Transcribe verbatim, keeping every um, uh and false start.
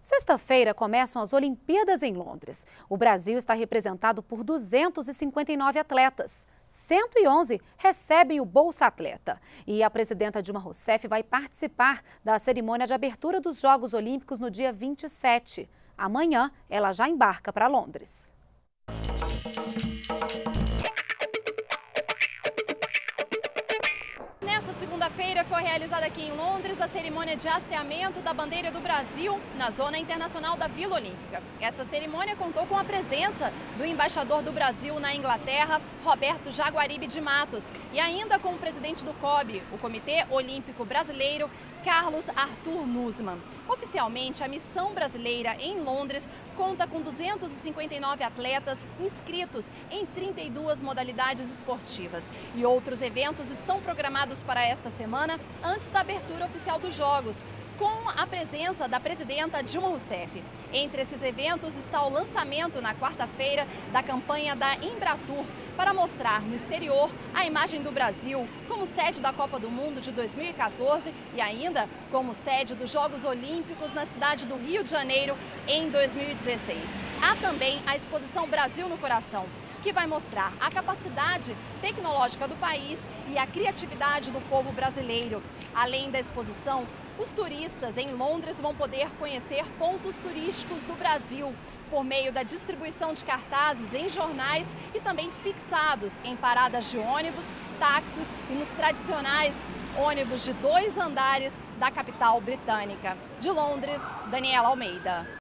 Sexta-feira começam as Olimpíadas em Londres. O Brasil está representado por duzentos e cinquenta e nove atletas. cento e onze recebem o Bolsa Atleta. E a presidenta Dilma Rousseff vai participar da cerimônia de abertura dos Jogos Olímpicos no dia vinte e sete. Amanhã, ela já embarca para Londres. Nesta segunda-feira foi realizada aqui em Londres a cerimônia de hasteamento da bandeira do Brasil na zona internacional da Vila Olímpica. Essa cerimônia contou com a presença do embaixador do Brasil na Inglaterra, Roberto Jaguaribe de Matos, e ainda com o presidente do C O B, o Comitê Olímpico Brasileiro, Carlos Arthur Nussmann. Oficialmente, a missão brasileira em Londres conta com duzentos e cinquenta e nove atletas inscritos em trinta e duas modalidades esportivas. E outros eventos estão programados para esta semana, antes da abertura oficial dos Jogos, com a presença da presidenta Dilma Rousseff. Entre esses eventos está o lançamento na quarta-feira da campanha da Embratur, para mostrar no exterior a imagem do Brasil como sede da Copa do Mundo de dois mil e quatorze e ainda como sede dos Jogos Olímpicos na cidade do Rio de Janeiro em dois mil e dezesseis. Há também a exposição Brasil no Coração, que vai mostrar a capacidade tecnológica do país e a criatividade do povo brasileiro. Além da exposição, os turistas em Londres vão poder conhecer pontos turísticos do Brasil por meio da distribuição de cartazes em jornais e também fixados em paradas de ônibus, táxis e nos tradicionais ônibus de dois andares da capital britânica. De Londres, Daniela Almeida.